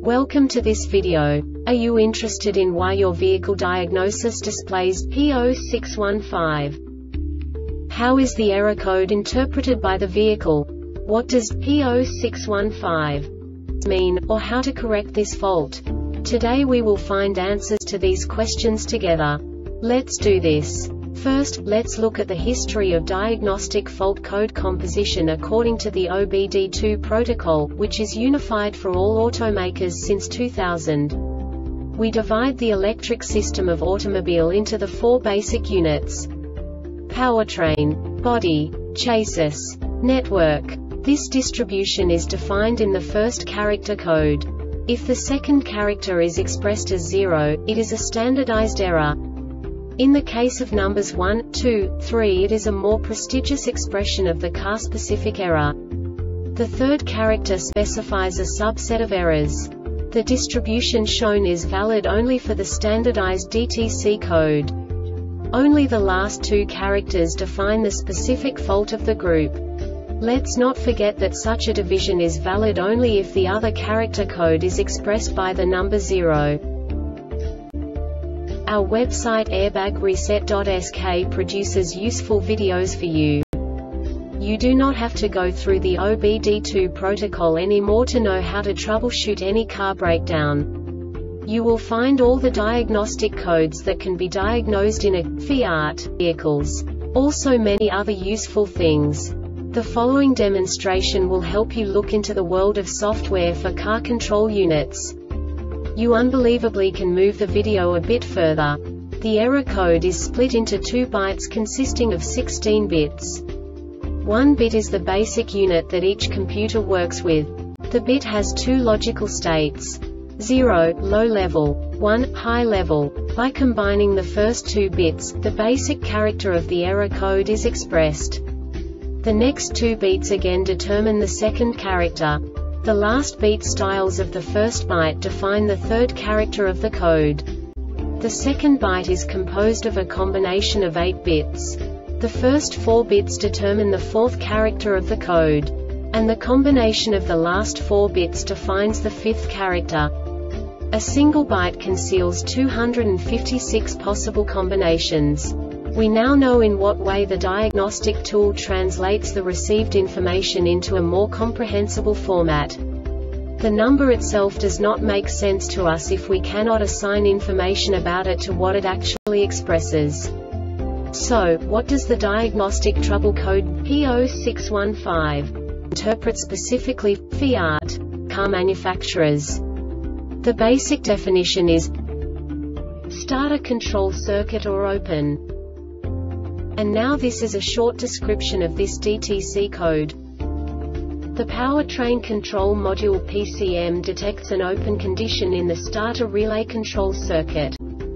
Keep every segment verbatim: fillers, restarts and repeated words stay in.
Welcome to this video. Are you interested in why your vehicle diagnosis displays P zero six one five? How is the error code interpreted by the vehicle? What does P zero six one five mean, or how to correct this fault? Today we will find answers to these questions together. Let's do this. First, let's look at the history of diagnostic fault code composition according to the O B D two protocol, which is unified for all automakers since two thousand. We divide the electric system of automobile into the four basic units: powertrain, body, chassis, network. This distribution is defined in the first character code. If the second character is expressed as zero, it is a standardized error. In the case of numbers one, two, three, it is a more prestigious expression of the car-specific error. The third character specifies a subset of errors. The distribution shown is valid only for the standardized D T C code. Only the last two characters define the specific fault of the group. Let's not forget that such a division is valid only if the other character code is expressed by the number zero. Our website airbag reset dot S K produces useful videos for you. You do not have to go through the O B D two protocol anymore to know how to troubleshoot any car breakdown. You will find all the diagnostic codes that can be diagnosed in a Fiat vehicles. Also many other useful things. The following demonstration will help you look into the world of software for car control units. You unbelievably can move the video a bit further. The error code is split into two bytes consisting of sixteen bits. One bit is the basic unit that each computer works with. The bit has two logical states: zero, low level, one, high level. By combining the first two bits, the basic character of the error code is expressed. The next two beats again determine the second character. The last beat styles of the first byte define the third character of the code. The second byte is composed of a combination of eight bits. The first four bits determine the fourth character of the code. And the combination of the last four bits defines the fifth character. A single byte conceals two hundred fifty-six possible combinations. We now know in what way the diagnostic tool translates the received information into a more comprehensible format. The number itself does not make sense to us if we cannot assign information about it to what it actually expresses. So, what does the diagnostic trouble code P zero six one five interpret specifically for Fiat car manufacturers? The basic definition is starter control circuit or open. And now this is a short description of this D T C code. The powertrain control module P C M detects an open condition in the starter relay control circuit.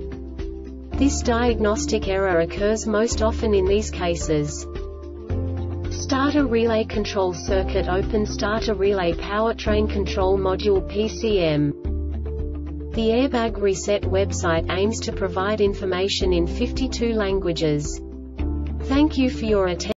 This diagnostic error occurs most often in these cases: starter relay control circuit open, starter relay powertrain control module P C M. The Airbag Reset website aims to provide information in fifty-two languages. Thank you for your attention.